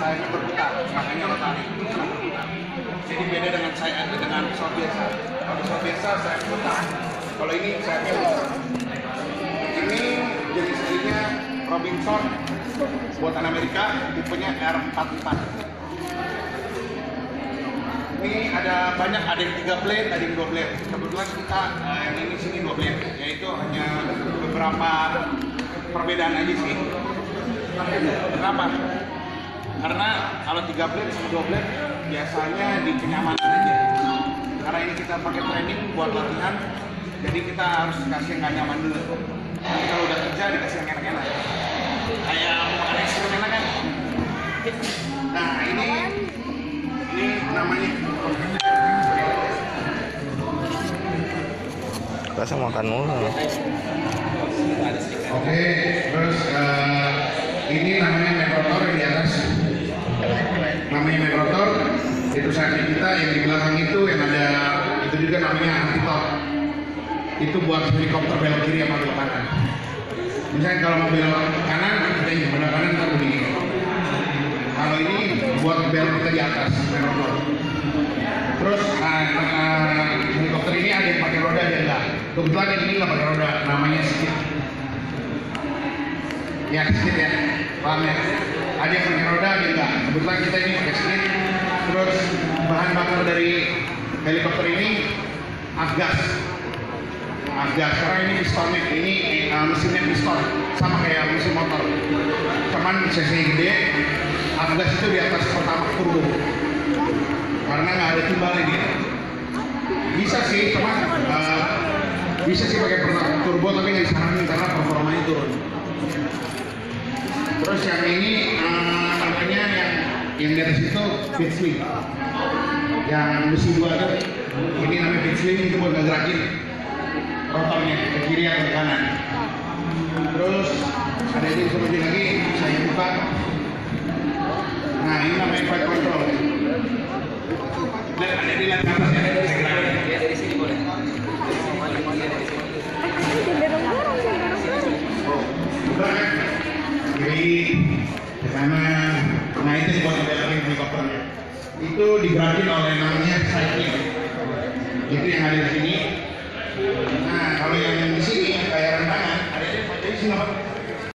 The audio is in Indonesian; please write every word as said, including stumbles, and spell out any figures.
sayapnya berputar, makanya rotari. Jadi beda dengan sayap dengan pesawat biasa. Kalau pesawat biasa sayap putar. Kalau ini sayapnya putar. Ini jenis aslinya Robinson buatan Amerika, tipenya R empat puluh empat. Ini ada banyak, ada yang tiga blade, ada yang dua blade. Kebetulan kita uh, yang ini sini dua blade, yaitu hanya beberapa perbedaan aja sih. Kenapa? Karena kalau tiga blade sama dua blade biasanya di kenyamanan aja. Karena ini kita pakai training buat latihan, jadi kita harus kasih yang gak nyaman dulu. Nanti kalau udah kerja dikasih yang enak-enak. Kayak makan ekstrim kan? Nah ini ini namanya. Rasa makan mulu. Oke, terus uh, ini namanya main rotor yang di atas. Namanya main rotor, itu sayapnya kita yang di belakang itu yang ada itu juga namanya anti-top. Itu buat helikopter belok kiri sama belok kanan. Misalnya kalau mau belok kanan, kita ini belok kanan kita begini. Kalau ini buat belok kita di atas main rotor. Terus uh, uh, helikopter ini ada yang pakai roda, ada yang enggak. Kebetulan yang ini nggak pakai roda, namanya skid. Ya skid ya, paham ya? Ada yang pakai roda, ada yang enggak. Kebetulan kita ini pakai skid. Terus bahan bakar dari helikopter ini afgas. Afgas, karena ini pistonnya, ini uh, mesinnya piston, sama kayak mesin motor. Cuman cc-nya gede, afgas itu di atas pertama turbo. Karena nggak ada timbalnya dia. Bisa sih, cuman uh, bisa sih pakai pertama turbo tapi nggak disaranin karena performanya turun. Terus yang ini uh, namanya yang yang di atas itu pitch swing, yang besi dua tuh. Ini namanya pitch swing, itu buat ngegerakin rotornya ke kiri atau ke kanan. Terus ada ini seperti lagi saya buka. Nah ini namanya flight control. Lihat ada di lihat atas ya, saya gerakin. Ya dari sini boleh. Kiri, ke kanan. Nah itu buat ngebelokin helikopternya. Itu digerakin oleh namanya cycling. Itu yang ada di sini. Nah kalau yang di sini kayak rentangan, ada di sini apa?